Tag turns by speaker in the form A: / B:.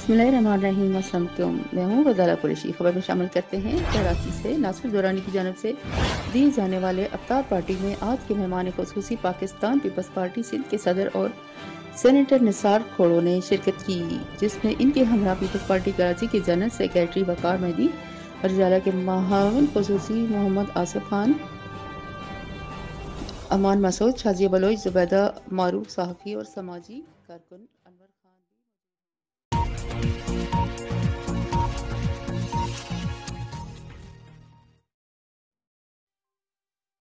A: बिस्मिल्लाहिर्रहमानिर्रहीम। अस्सलामुअलैकुम। मैं हूँ गज़ाला कुरैशी। खबर में शामिल करते हैं कराची से नासिर दुरानी की जानिब से दी जाने वाले अफ्तार पार्टी में आज के मेहमान खुसूसी पाकिस्तान पीपल्स पार्टी सिंध के सदर और सेनेटर निसार खोड़ो ने शिरकत की, जिसमें इनके हमरा पीपल्स पार्टी कराची के जनरल सेक्रेटरी वकार मेहदी, रजाला के महावन खुसूसी मोहम्मद आसिफ खान, अमान मसूद, शाजिया बलोच, जुबैदा मारूफ सहाफ़ी और समाजी कारकुन